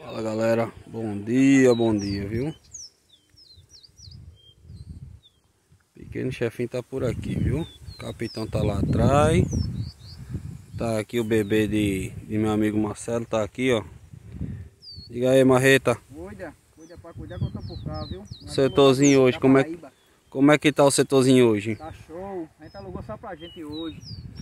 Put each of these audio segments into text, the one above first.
Fala galera, bom dia, viu? Pequeno chefinho tá por aqui, viu? O capitão tá lá atrás. Tá aqui o bebê de meu amigo Marcelo, tá aqui, ó. Diga aí, Marreta. Cuida pra cuidar que eu tô por cá, viu? Setorzinho hoje, como é que tá o setorzinho hoje? Tá show, a gente alugou só pra gente hoje.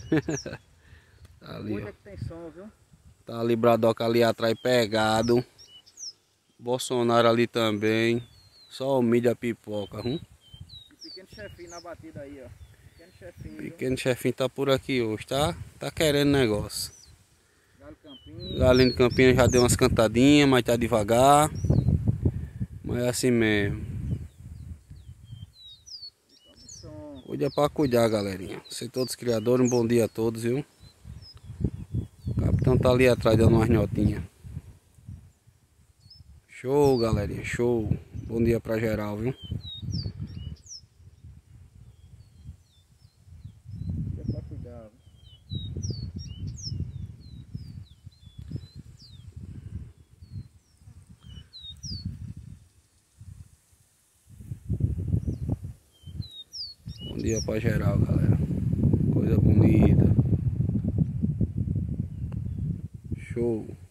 Tá ali, Cuida ó. que tem som, viu? Tá ali Bradoca ali atrás pegado. Bolsonaro ali também. Só o milho a pipoca, E pequeno chefinho na batida aí, ó. Pequeno chefinho, Pequeno chefinho tá por aqui hoje, tá? Tá querendo negócio. Galho Campinho. Galinho de Campina já deu umas cantadinhas, mas tá devagar. Mas é assim mesmo. Som. Cuida pra cuidar, galerinha. Vocês todos criadores, um bom dia a todos, viu? O capitão tá ali atrás dando umas notinhas. Show, galerinha, show. Bom dia pra geral, viu? Cuida pra cuidar, viu? Bom dia pra geral, galera. Coisa bonita. Show.